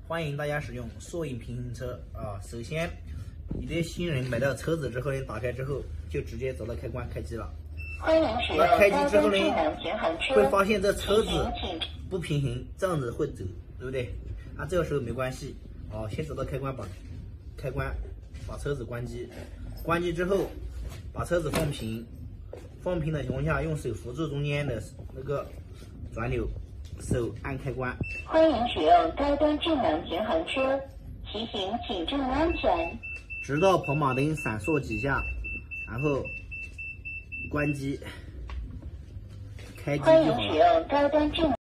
欢迎大家使用索引平行车啊。首先，你的新人买到车子之后呢，打开之后就直接找到开关开机了。那开机之后呢，会发现这车子不平衡，这样子会走，对不对？那这个时候没关系，先找到开关，把车子关机，关机之后把车子放平，放平的情况下，用手扶住中间的那个转钮，手按开关。 欢迎使用高端智能巡航车，骑行请注意安全。 直到跑马灯闪烁几下，然后关机，开机就好了。 欢迎使用高端智能。